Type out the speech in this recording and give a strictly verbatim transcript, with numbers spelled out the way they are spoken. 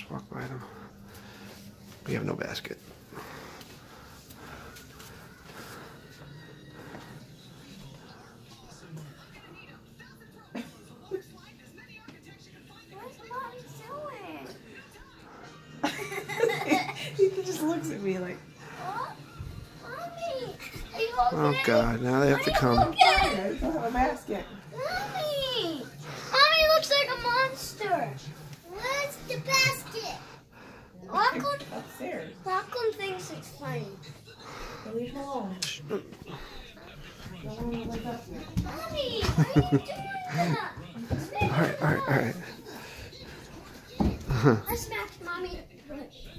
Just walk by them. We have no basket. He just looks at me like, oh, Mommy, oh God, now they have to come. okay, don't have a basket. Mommy! Mommy looks like a monster. Where's the basket? Lachlan, Upstairs. Lachlan thinks it's funny. Leave him alone. Don't want him to wake up yet. Mommy, why are you doing that? Alright, alright, alright. I smacked Mommy.